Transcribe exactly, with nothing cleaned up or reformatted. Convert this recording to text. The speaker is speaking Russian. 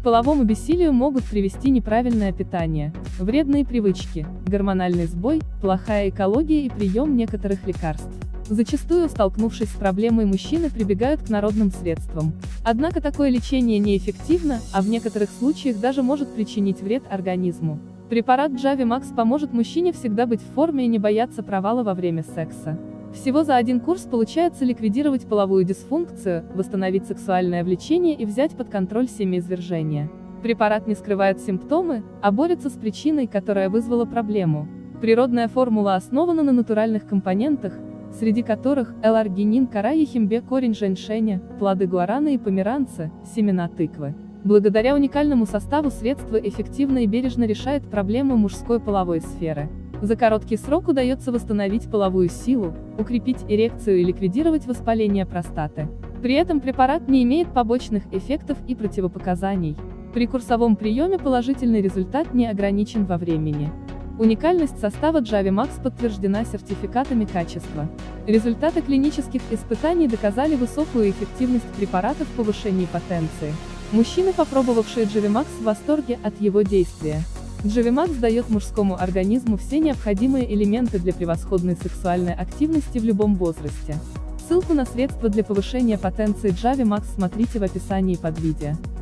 половому бессилию могут привести неправильное питание, вредные привычки, гормональный сбой, плохая экология и прием некоторых лекарств. Зачастую, столкнувшись с проблемой, мужчины прибегают к народным средствам. Однако такое лечение неэффективно, а в некоторых случаях даже может причинить вред организму. Препарат Джавимакс поможет мужчине всегда быть в форме и не бояться провала во время секса. Всего за один курс получается ликвидировать половую дисфункцию, восстановить сексуальное влечение и взять под контроль семяизвержение. Препарат не скрывает симптомы, а борется с причиной, которая вызвала проблему. Природная формула основана на натуральных компонентах, среди которых L-аргинин, кора ехимбе, корень женьшеня, плоды гуарана и померанца, семена тыквы. Благодаря уникальному составу средство эффективно и бережно решает проблемы мужской половой сферы. За короткий срок удается восстановить половую силу, укрепить эрекцию и ликвидировать воспаление простаты. При этом препарат не имеет побочных эффектов и противопоказаний. При курсовом приеме положительный результат не ограничен во времени. Уникальность состава Джавимакс подтверждена сертификатами качества. Результаты клинических испытаний доказали высокую эффективность препарата в повышении потенции. Мужчины, попробовавшие Джавимакс, в восторге от его действия. Джавимакс дает мужскому организму все необходимые элементы для превосходной сексуальной активности в любом возрасте. Ссылку на средства для повышения потенции Джавимакс смотрите в описании под видео.